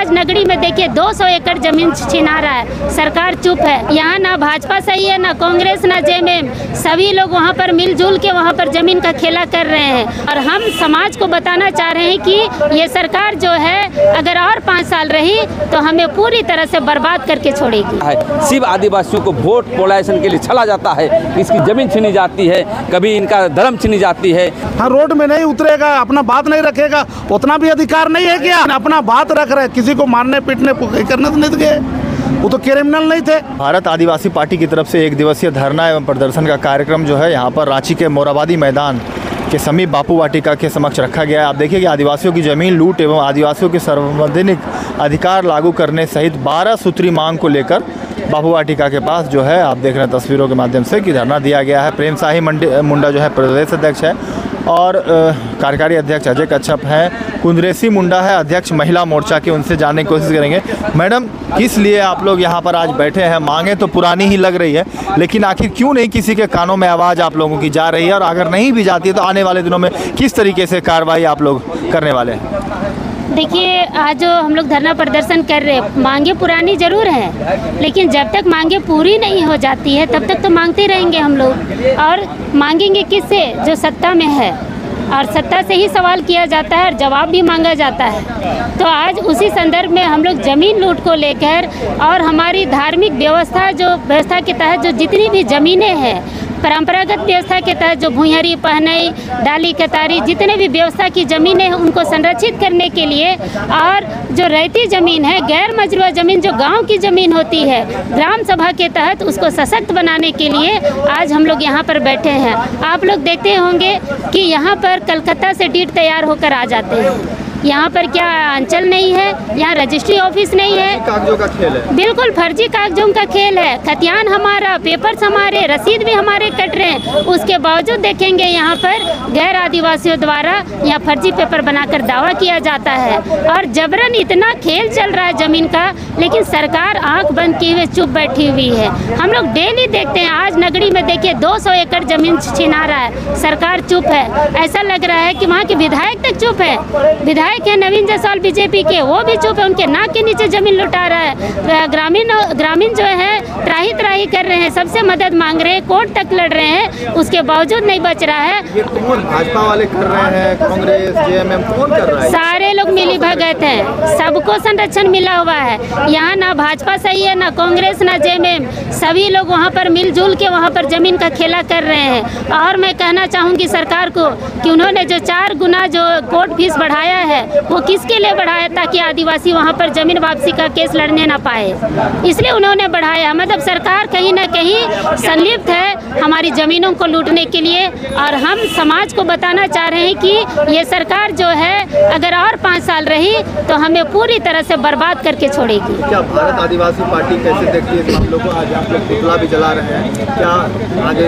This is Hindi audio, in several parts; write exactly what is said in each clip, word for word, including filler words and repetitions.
आज नगरी में देखिए दो सौ एकड़ जमीन छिना रहा है, सरकार चुप है। यहाँ ना भाजपा सही है, ना कांग्रेस, ना जेएमएम, सभी लोग वहाँ पर मिलजुल के वहाँ पर जमीन का खेला कर रहे हैं। और हम समाज को बताना चाह रहे हैं कि ये सरकार जो है अगर और पाँच साल रही तो हमें पूरी तरह से बर्बाद करके छोड़ेगी। सिर्फ आदिवासियों को वोट पोलराइजेशन के लिए छला जाता है, इसकी जमीन छीनी जाती है, कभी इनका धर्म छीनी जाती है। हाँ, रोड में नहीं उतरेगा, अपना बात नहीं रखेगा, उतना भी अधिकार नहीं है क्या? अपना बात रख रहे, किसी को मारने पीटने करने तो नहीं गए, वो तो क्रिमिनल नहीं थे। भारत आदिवासी पार्टी की तरफ से एक दिवसीय धरना एवं प्रदर्शन का कार्यक्रम जो है यहाँ पर रांची के मोराबादी मैदान के समीप बापू वाटिका के समक्ष रखा गया है। आप देखिए कि आदिवासियों की जमीन लूट एवं आदिवासियों के संवैधानिक अधिकार लागू करने सहित बारह सूत्री मांग को लेकर बापू वाटिका के पास जो है आप देख रहे हैं तस्वीरों के माध्यम से कि धरना दिया गया है। प्रेम शाही मुंडा जो है प्रदेश अध्यक्ष है और कार्यकारी अध्यक्ष अजय कच्छप हैं, कुंदरेसी मुंडा है अध्यक्ष महिला मोर्चा के, उनसे जानने की कोशिश करेंगे। मैडम, किस लिए आप लोग यहाँ पर आज बैठे हैं? मांगे तो पुरानी ही लग रही है, लेकिन आखिर क्यों नहीं किसी के कानों में आवाज़ आप लोगों की जा रही है? और अगर नहीं भी जाती है तो आने वाले दिनों में किस तरीके से कार्रवाई आप लोग करने वाले हैं? देखिए, आज जो हम लोग धरना प्रदर्शन कर रहे हैं, मांगे पुरानी जरूर हैं, लेकिन जब तक मांगे पूरी नहीं हो जाती है तब तक तो मांगते रहेंगे हम लोग। और मांगेंगे किससे? जो सत्ता में है, और सत्ता से ही सवाल किया जाता है और जवाब भी मांगा जाता है। तो आज उसी संदर्भ में हम लोग जमीन लूट को लेकर और हमारी धार्मिक व्यवस्था जो व्यवस्था के तहत जो जितनी भी ज़मीनें हैं, परंपरागत व्यवस्था के तहत जो भुइयारी, पहनई, डाली, कतारी, जितने भी व्यवस्था की ज़मीनें हैं उनको संरक्षित करने के लिए, और जो रहती ज़मीन है, गैर मजरूआ ज़मीन जो गांव की ज़मीन होती है, ग्राम सभा के तहत उसको सशक्त बनाने के लिए आज हम लोग यहाँ पर बैठे हैं। आप लोग देखते होंगे कि यहाँ पर कलकत्ता से डीड तैयार होकर आ जाते हैं। यहाँ पर क्या अंचल नहीं है, यहाँ रजिस्ट्री ऑफिस नहीं है, कागजों का खेल है, बिल्कुल फर्जी कागजों का खेल है। खतियान हमारा, पेपर्स हमारे, रसीद भी हमारे कट रहे हैं, उसके बावजूद देखेंगे यहाँ पर गैर आदिवासियों द्वारा यहाँ फर्जी पेपर बनाकर दावा किया जाता है और जबरन इतना खेल चल रहा है जमीन का, लेकिन सरकार आंख बंद किए हुए चुप बैठी हुई है। हम लोग डेली देखते हैं, आज नगरी में देखिए दो सौ एकड़ जमीन छिना रहा है, सरकार चुप है। ऐसा लग रहा है कि वहाँ के विधायक तक चुप है। विधायक के नवीन जायसवाल बीजेपी के, वो भी चुप है, उनके नाक के नीचे जमीन लुटा रहा है। ग्रामीण ग्रामीण जो है त्राही त्राही कर रहे हैं, सबसे मदद मांग रहे हैं, कोर्ट तक लड़ रहे हैं, उसके बावजूद नहीं बच रहा है। ये कौन, भाजपा वाले कर रहे हैं, कांग्रेस, जेएमएम, कौन कर रहा है? सारे लोग मिली भगत हैं, सबको संरक्षण मिला हुआ है। यहाँ ना भाजपा सही है, ना कांग्रेस, ना जेएमएम, सभी लोग वहाँ पर मिलजुल के वहाँ पर जमीन का खेला कर रहे हैं। और मैं कहना चाहूँगी सरकार को कि उन्होंने जो चार गुना जो कोर्ट फीस बढ़ाया है वो किसके लिए बढ़ाया? ताकि आदिवासी वहाँ पर जमीन वापसी का केस लड़ने ना पाए, इसलिए उन्होंने बढ़ाया। मतलब सरकार कहीं ना कहीं संलिप्त है हमारी ज़मीनों को लूटने के लिए। और हम समाज को बताना चाह रहे हैं कि ये सरकार जो है अगर और पाँच साल रही तो हमें पूरी तरह से बर्बाद करके छोड़ेगी। क्या भारत आदिवासी पार्टी कैसे देखती है हम लोग को? आज आप लोग पुतला भी जला रहे हैं, क्या आगे?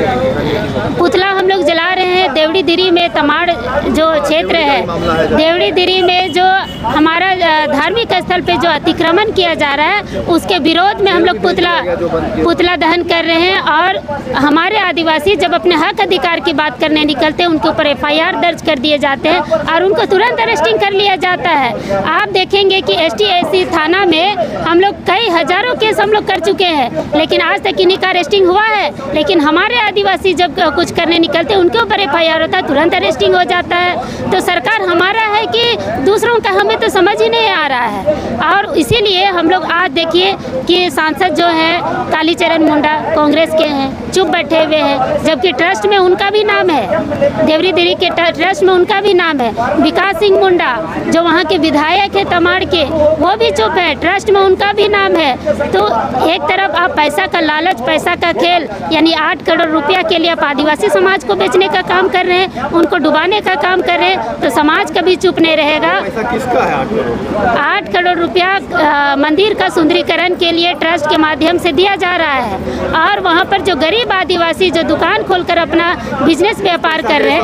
पुतला हम लोग जला रहे हैं देवड़ी दिरी में, तमाड़ जो क्षेत्र है, देवड़ी दिरी में जो हमारा धार्मिक स्थल पे जो अतिक्रमण किया जा रहा है उसके विरोध में हम लोग पुतला पुतला दहन कर रहे हैं। और हमारे आदिवासी जब अपने हक अधिकार की बात करने निकलते हैं उनके ऊपर एफ आई आर दर्ज कर दिए जाते हैं और उनको तुरंत अरेस्टिंग कर लिया जाता है। आप देखेंगे कि एस टी एस सी थाना में हम लोग कई हजारों केस हम लोग कर चुके हैं, लेकिन आज तक इन्हीं का अरेस्टिंग हुआ है। लेकिन हमारे आदिवासी जब कुछ करने निकलते हैं उनके ऊपर एफ आई आर होता है, तुरंत अरेस्टिंग हो जाता है। तो सरकार हमारा है कि दूसरों का हमें तो समझ ही नहीं आ रहा है। और इसीलिए हम लोग आज देखिए कि सांसद जो है कालीचरण मुंडा कांग्रेस के हैं, चुप बैठे हुए हैं, जबकि ट्रस्ट में उनका भी नाम है, देवरी देरी के ट्रस्ट में उनका भी नाम है। विकास सिंह मुंडा जो वहाँ के विधायक है तमाड़ के, वो भी चुप है, ट्रस्ट में उनका भी नाम है। तो एक तरफ आप पैसा का लालच, पैसा का खेल, यानी आठ करोड़ रुपया के लिए आप आदिवासी समाज को बेचने का काम कर रहे हैं, उनको डुबाने का काम कर रहे हैं, तो समाज कभी चुप नहीं रहेगा। किसका है आठ करोड़? आठ करोड़ रुपया मंदिर का सुंदरीकरण के लिए ट्रस्ट के माध्यम से दिया जा रहा है। और वहाँ पर जो गरीब आदिवासी जो दुकान खोलकर अपना बिजनेस व्यापार कर रहे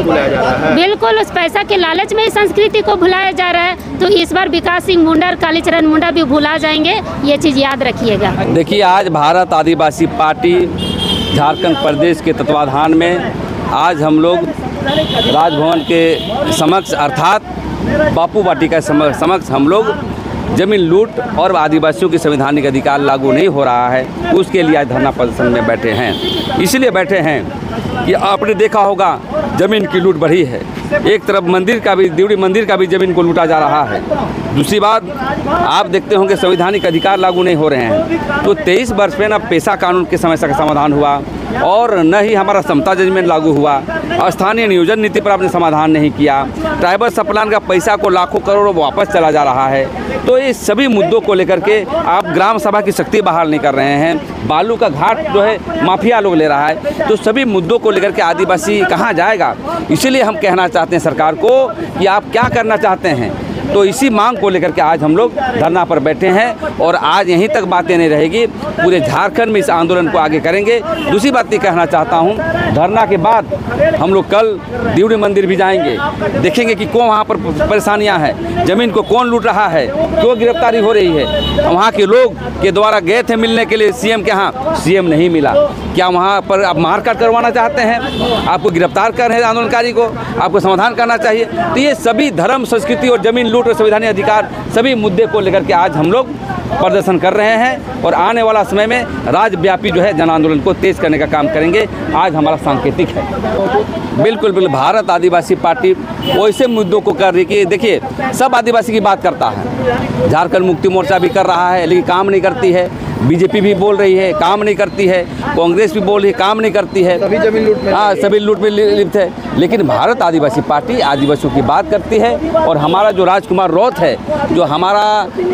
हैं, बिल्कुल उस पैसा के लालच में ही संस्कृति को भुलाया जा रहा है। तो इस बार विकास सिंह मुंडा और कालीचरण मुंडा भी भुला जाएंगे, ये चीज़ याद रखिएगा। देखिए, आज भारत आदिवासी पार्टी झारखंड प्रदेश के तत्वाधान में आज हम लोग राजभवन के समक्ष अर्थात बापू वाटिका समक्ष हम लोग जमीन लूट और आदिवासियों की संवैधानिक अधिकार लागू नहीं हो रहा है, उसके लिए आज धरना प्रदर्शन में बैठे हैं। इसलिए बैठे हैं कि आपने देखा होगा ज़मीन की लूट बढ़ी है। एक तरफ मंदिर का भी, देवड़ी मंदिर का भी ज़मीन को लूटा जा रहा है। दूसरी बात आप देखते होंगे संवैधानिक अधिकार लागू नहीं हो रहे हैं। तो तेईस वर्ष में न पेशा कानून की समस्या का समाधान हुआ और न ही हमारा समता जजमेंट लागू हुआ। स्थानीय नियोजन नीति पर आपने समाधान नहीं किया। ट्राइबल सप्लान का पैसा को लाखों करोड़ वापस चला जा रहा है। तो ये सभी मुद्दों को लेकर के आप ग्राम सभा की शक्ति बहाल नहीं कर रहे हैं। बालू का घाट जो है माफिया लोग ले रहा है। तो सभी मुद्दों को लेकर के आदिवासी कहाँ जाएगा? इसीलिए हम कहना चाहते हैं सरकार को कि आप क्या करना चाहते हैं। तो इसी मांग को लेकर के आज हम लोग धरना पर बैठे हैं और आज यहीं तक बातें नहीं रहेगी, पूरे झारखंड में इस आंदोलन को आगे करेंगे। दूसरी बात ये कहना चाहता हूँ, धरना के बाद हम लोग कल देवड़ी मंदिर भी जाएंगे, देखेंगे कि कौन वहाँ पर परेशानियाँ हैं, ज़मीन को कौन लूट रहा है, क्यों गिरफ्तारी हो रही है। वहाँ के लोग के द्वारा गए थे मिलने के लिए सीएम के यहाँ, सीएम नहीं मिला। क्या वहाँ पर आप मारकाट करवाना चाहते हैं? आपको गिरफ्तार कर रहे हैं आंदोलनकारी को, आपको समाधान करना चाहिए। तो ये सभी धर्म, संस्कृति और जमीन लूट और संवैधानिक अधिकार सभी मुद्दे को लेकर के आज हम लोग प्रदर्शन कर रहे हैं और आने वाला समय में राज्यव्यापी जो है जन आंदोलन को तेज करने का काम करेंगे। आज हमारा सांकेतिक है। बिल्कुल बिल्कुल भारत आदिवासी पार्टी वैसे मुद्दों को कर रही कि देखिए सब आदिवासी की बात करता है। झारखंड मुक्ति मोर्चा भी कर रहा है लेकिन काम नहीं करती है। बीजेपी भी बोल रही है, काम नहीं करती है। कांग्रेस भी बोल रही है, काम नहीं करती है। सभी जमीन लूट में हाँ सभी लूट में लिप्त है। लेकिन भारत आदिवासी पार्टी आदिवासियों की बात करती है और हमारा जो राजकुमार रौत है, जो हमारा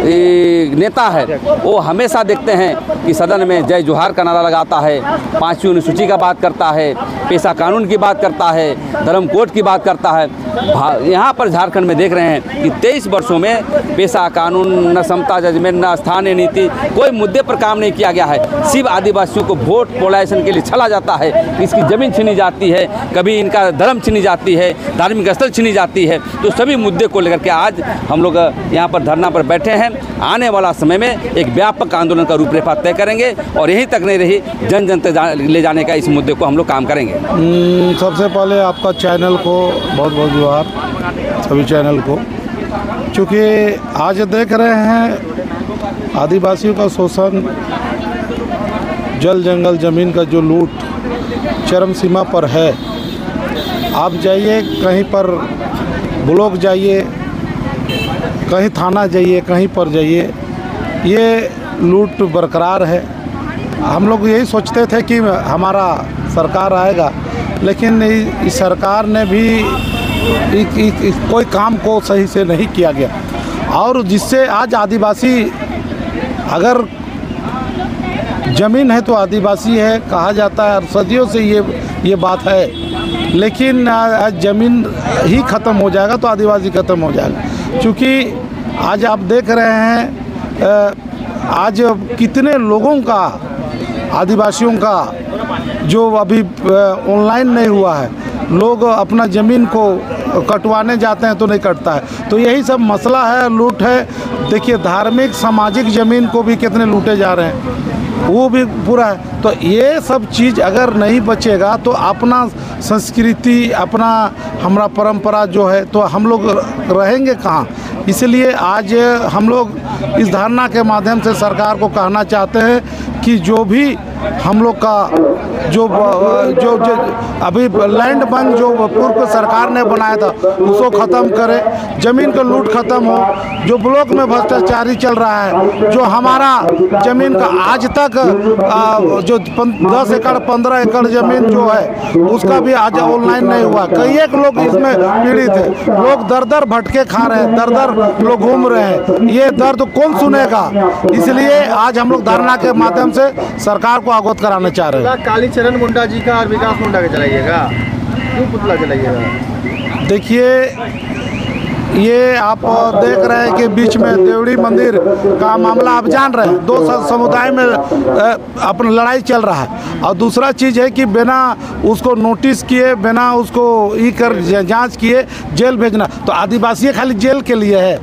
नेता है, वो हमेशा देखते हैं कि सदन में जय जोहार का नारा लगाता है, पाँचवीं अनुसूची का बात करता है, पेशा कानून की बात करता है, धर्म कोड की बात करता है। यहाँ पर झारखंड में देख रहे हैं कि तेईस वर्षों में पेशा कानून, न समता जजमेंट, न स्थानीय नीति, कोई मुद्दे पर काम नहीं किया गया है। सिर्फ आदिवासियों को वोट पोलाइजेशन के लिए छला जाता है, इसकी ज़मीन छीनी जाती है, कभी इनका धर्म छीनी जाती है, धार्मिक स्थल छीनी जाती है। तो सभी मुद्दे को लेकर के आज हम लोग यहाँ पर धरना पर बैठे हैं। आने वाला समय में एक व्यापक आंदोलन का रूपरेखा तय करेंगे और यहीं तक नहीं रही, जन जन तक ले जाने का इस मुद्दे को हम लोग काम करेंगे। सबसे पहले आपका चैनल को बहुत बहुत जोहार, सभी चैनल को। चूँकि आज देख रहे हैं आदिवासियों का शोषण, जल जंगल ज़मीन का जो लूट चरम सीमा पर है। आप जाइए कहीं पर, ब्लॉक जाइए, कहीं थाना जाइए, कहीं पर जाइए, ये लूट बरकरार है। हम लोग यही सोचते थे कि हमारा सरकार आएगा, लेकिन इस सरकार ने भी इ, इ, इ, कोई काम को सही से नहीं किया गया। और जिससे आज आदिवासी, अगर ज़मीन है तो आदिवासी है कहा जाता है, सदियों से ये ये बात है। लेकिन आज ज़मीन ही ख़त्म हो जाएगा तो आदिवासी ख़त्म हो जाएगा। क्योंकि आज आप देख रहे हैं आज कितने लोगों का, आदिवासियों का जो अभी ऑनलाइन नहीं हुआ है, लोग अपना ज़मीन को कटवाने जाते हैं तो नहीं कटता है। तो यही सब मसला है, लूट है। देखिए धार्मिक सामाजिक ज़मीन को भी कितने लूटे जा रहे हैं, वो भी पूरा है। तो ये सब चीज़ अगर नहीं बचेगा तो अपना संस्कृति, अपना हमारा परंपरा जो है तो हम लोग रहेंगे कहाँ। इसलिए आज हम लोग इस धरना के माध्यम से सरकार को कहना चाहते हैं कि जो भी हम लोग का जो जो, जो अभी लैंड बैंक जो पूर्व सरकार ने बनाया था उसको ख़त्म करे, ज़मीन का लूट ख़त्म हो। जो ब्लॉक में भ्रष्टाचारी चल रहा है, जो हमारा ज़मीन का आज तक आ, जो दस एकड़ पंद्रह एकड़ ज़मीन जो है उसका भी आज ऑनलाइन नहीं हुआ। कई एक लोग इसमें पीड़ित हैं, लोग दर दर भटके खा रहे हैं, दर दर लोग घूम रहे हैं। ये दर्द कौन सुनेगा? इसलिए आज हम लोग धरना के माध्यम से सरकार को अवगत कराना चाह रहे हैं। कालीचरण मुंडा जी का और विकास मुंडा का चलाइएगा, क्यों पुतला चलाइएगा? देखिए ये आप देख रहे हैं कि बीच में देवड़ी मंदिर का मामला आप जान रहे हैं, दो समुदाय में अपना लड़ाई चल रहा है। और दूसरा चीज़ है कि बिना उसको नोटिस किए, बिना उसको ई कर जांच किए जेल भेजना। तो आदिवासी खाली जेल के लिए है,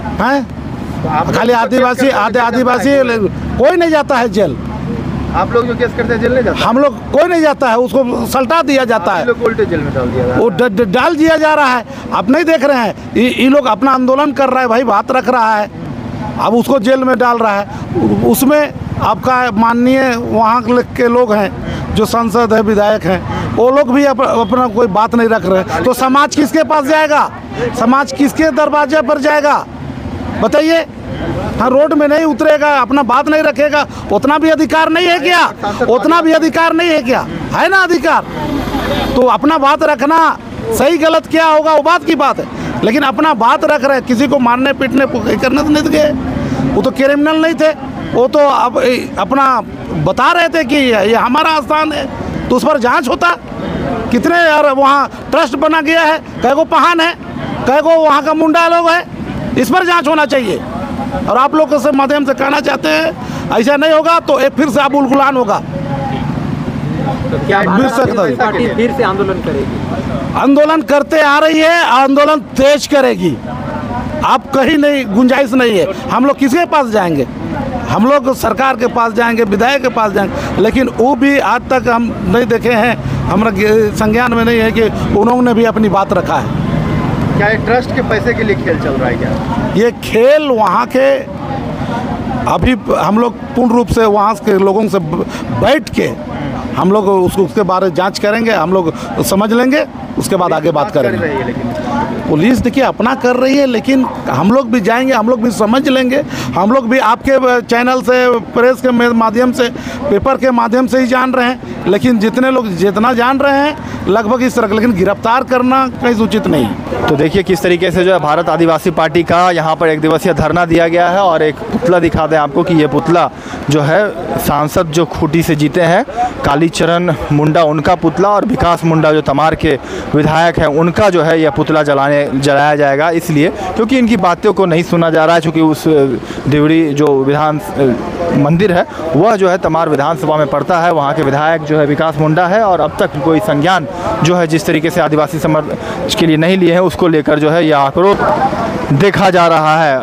हैं? खाली आदिवासी आदि आदिवासी कोई नहीं जाता है जेल। आप लोग जो केस करते हैं जेल नहीं जाता? हम लोग कोई नहीं जाता है, उसको सल्टा दिया जाता है, उल्टे जेल में डाल दिया, वो डाल दिया जा रहा है। आप नहीं देख रहे हैं, ये लोग अपना आंदोलन कर रहा है भाई, बात रख रहा है, अब उसको जेल में डाल रहा है। उसमें आपका माननीय वहाँ के लोग हैं जो सांसद है, विधायक हैं, वो लोग भी अप, अपना कोई बात नहीं रख रहे, तो समाज किसके पास जाएगा? समाज किसके दरवाजे पर जाएगा बताइए? हाँ, रोड में नहीं उतरेगा, अपना बात नहीं रखेगा, उतना भी अधिकार नहीं है क्या? उतना भी अधिकार नहीं है क्या? है ना अधिकार। तो अपना बात रखना, सही गलत क्या होगा वो बात की बात है, लेकिन अपना बात रख रहे, किसी को मारने पीटने करने तो नहीं गए। वो तो क्रिमिनल नहीं थे, वो तो अब अपना बता रहे थे कि ये हमारा स्थान है, तो उस पर जांच होता। कितने यार वहाँ ट्रस्ट बना गया है, कई को पहान है, कई को वहाँ का मुंडा लोग है, इस पर जांच होना चाहिए। और आप लोग के माध्यम से कहना चाहते हैं ऐसा नहीं होगा तो एक फिर से अबुल गुलान होगा। तो क्या पार्टी फिर से आंदोलन करेगी? आंदोलन करते आ रही है, आंदोलन तेज करेगी। आप कहीं नहीं, गुंजाइश नहीं है। हम लोग किसके पास जाएंगे? हम लोग सरकार के पास जाएंगे, विधायक के पास जाएंगे, लेकिन वो भी आज तक हम नहीं देखे हैं, हमारा संज्ञान में नहीं है कि उन्होंने भी अपनी बात रखा है। क्या ये ट्रस्ट के पैसे के लिए खेल चल रहा है क्या? ये खेल वहाँ के अभी हम लोग पूर्ण रूप से वहाँ के लोगों से बैठ के हम लोग उसको उसके बारे में जांच करेंगे, हम लोग समझ लेंगे, उसके बाद आगे बात करेंगे। पुलिस देखिए अपना कर रही है, लेकिन हम लोग भी जाएंगे, हम लोग भी समझ लेंगे। हम लोग भी आपके चैनल से, प्रेस के माध्यम से, पेपर के माध्यम से ही जान रहे हैं, लेकिन जितने लोग जितना जान रहे हैं लगभग इस तरह, लेकिन गिरफ्तार करना कहीं उचित नहीं। तो देखिए किस तरीके से जो है भारत आदिवासी पार्टी का यहाँ पर एक दिवसीय धरना दिया गया है, और एक पुतला दिखा दें आपको कि ये पुतला जो है सांसद जो खूंटी से जीते हैं कालीचरण मुंडा, उनका पुतला, और विकास मुंडा जो तमार के विधायक हैं उनका जो है यह पुतला जलाने जलाया जाएगा, इसलिए क्योंकि इनकी बातों को नहीं सुना जा रहा है। चूँकि उस देवड़ी जो विधान मंदिर है वह जो है तमार विधानसभा में पड़ता है, वहाँ के विधायक जो है विकास मुंडा है, और अब तक कोई संज्ञान जो है जिस तरीके से आदिवासी समाज के लिए नहीं लिए हैं, उसको लेकर जो है यह आक्रोश देखा जा रहा है।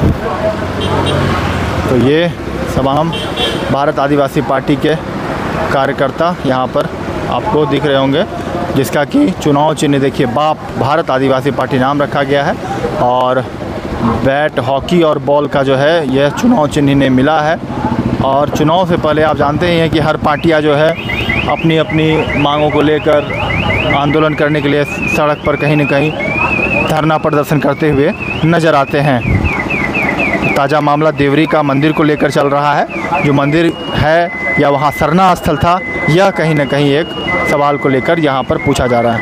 तो ये तमाम भारत आदिवासी पार्टी के कार्यकर्ता यहाँ पर आपको दिख रहे होंगे, जिसका कि चुनाव चिन्ह देखिए बाप भारत आदिवासी पार्टी नाम रखा गया है, और बैट, हॉकी और बॉल का जो है यह चुनाव चिन्ह इन्हें मिला है। और चुनाव से पहले आप जानते ही हैं कि हर पार्टियां जो है अपनी अपनी मांगों को लेकर आंदोलन करने के लिए सड़क पर कहीं न कहीं धरना प्रदर्शन करते हुए नज़र आते हैं। ताज़ा मामला देवरी का मंदिर को लेकर चल रहा है। जो मंदिर है या वहाँ सरना स्थल था, यह कहीं न कहीं एक सवाल को लेकर यहाँ पर पूछा जा रहा है।